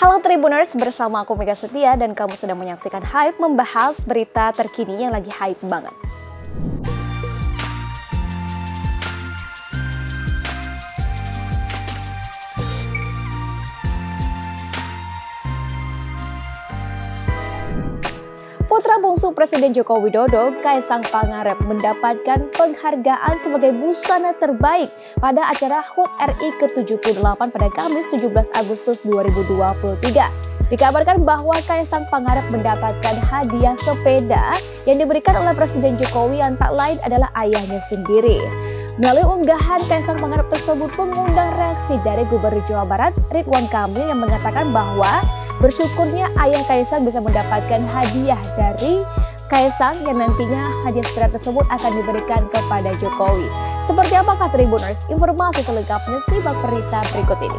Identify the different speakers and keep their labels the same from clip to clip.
Speaker 1: Halo Tribuners, bersama aku Mega Setia dan kamu sedang menyaksikan Hype membahas berita terkini yang lagi hype banget. Putra bungsu Presiden Joko Widodo, Kaisang Pangarep, mendapatkan penghargaan sebagai busana terbaik pada acara HUT RI ke-78 pada Kamis 17 Agustus 2023. Dikabarkan bahwa Kaisang Pangarep mendapatkan hadiah sepeda yang diberikan oleh Presiden Jokowi yang tak lain adalah ayahnya sendiri. Melalui unggahan Kaisang Pangarep tersebut mengundang reaksi dari Gubernur Jawa Barat Ridwan Kamil yang mengatakan bahwa bersyukurnya ayah Kaisang bisa mendapatkan hadiah dari Kaisang yang nantinya hadiah sepeda tersebut akan diberikan kepada Jokowi. Seperti apakah Tribuners? Informasi selengkapnya simak berita berikut ini.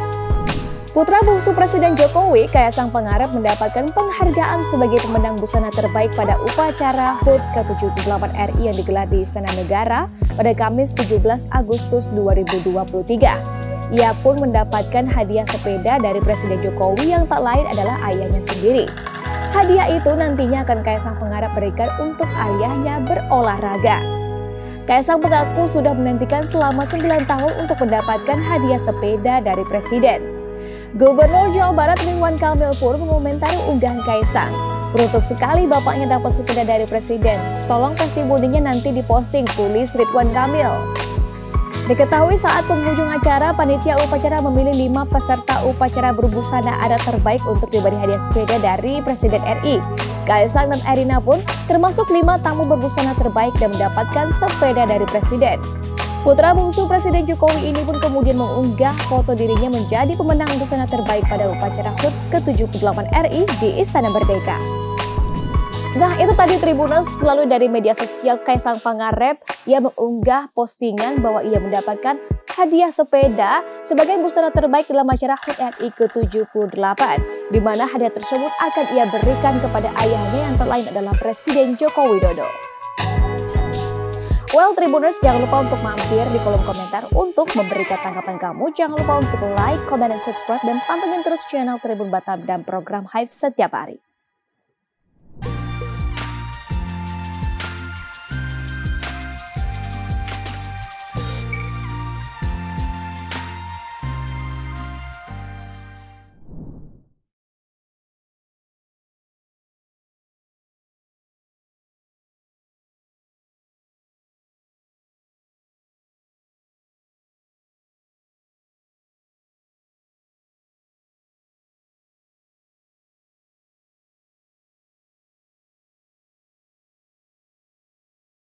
Speaker 1: Putra bungsu Presiden Jokowi, Kaisang Pangarep, mendapatkan penghargaan sebagai pemenang busana terbaik pada upacara HUT ke-78 RI yang digelar di Istana Negara pada Kamis 17 Agustus 2023. Ia pun mendapatkan hadiah sepeda dari Presiden Jokowi yang tak lain adalah ayahnya sendiri. Hadiah itu nantinya akan Kaisang Pangarep berikan untuk ayahnya berolahraga. Kaisang mengaku sudah menantikan selama 9 tahun untuk mendapatkan hadiah sepeda dari Presiden. Gubernur Jawa Barat Ridwan Kamil pun mengomentari unggahan Kaisang. Beruntung sekali bapaknya dapat sepeda dari Presiden. Tolong testimoninya nanti diposting, tulis Ridwan Kamil. Diketahui saat penghujung acara, panitia upacara memilih 5 peserta upacara berbusana adat terbaik untuk diberi hadiah sepeda dari Presiden RI. Kaisang dan Erina pun termasuk 5 tamu berbusana terbaik dan mendapatkan sepeda dari Presiden. Putra bungsu Presiden Jokowi ini pun kemudian mengunggah foto dirinya menjadi pemenang busana terbaik pada upacara HUT ke-78 RI di Istana Merdeka. Nah, itu tadi Tribuners, melalui dari media sosial Kaisang Pangarep yang mengunggah postingan bahwa ia mendapatkan hadiah sepeda sebagai busana terbaik dalam acara HUT RI ke-78, di mana hadiah tersebut akan ia berikan kepada ayahnya yang tak lain adalah Presiden Joko Widodo. Well, Tribuners, jangan lupa untuk mampir di kolom komentar untuk memberikan tanggapan kamu. Jangan lupa untuk like, komen, dan subscribe, dan pantengin terus channel Tribun Batam dan program Hype setiap hari.